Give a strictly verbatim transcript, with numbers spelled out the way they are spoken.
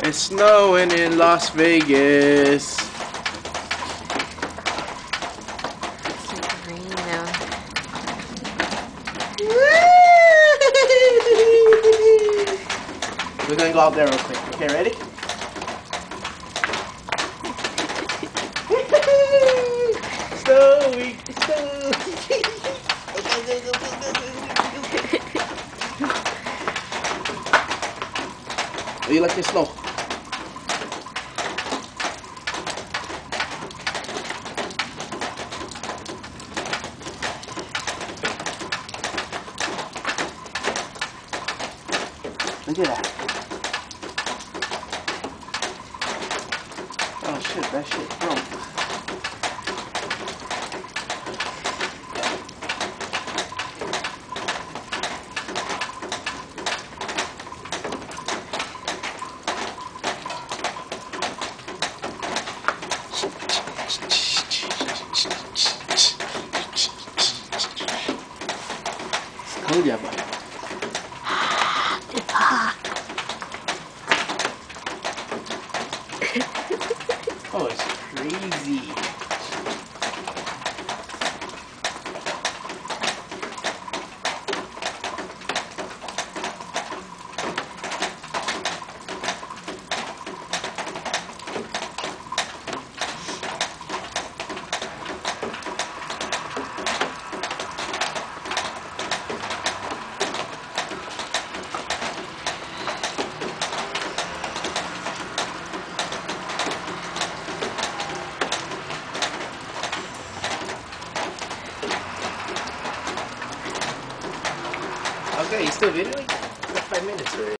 It's snowing in Las Vegas. It's like rain now. We're gonna go out there real quick. Okay, ready? Snowy, snowy. Do you like the snow? Look at that. Oh shit, that shit broke. Cold, yeah, buddy. It's hot. Oh, it's crazy. Okay, you still videoing? Like five minutes already.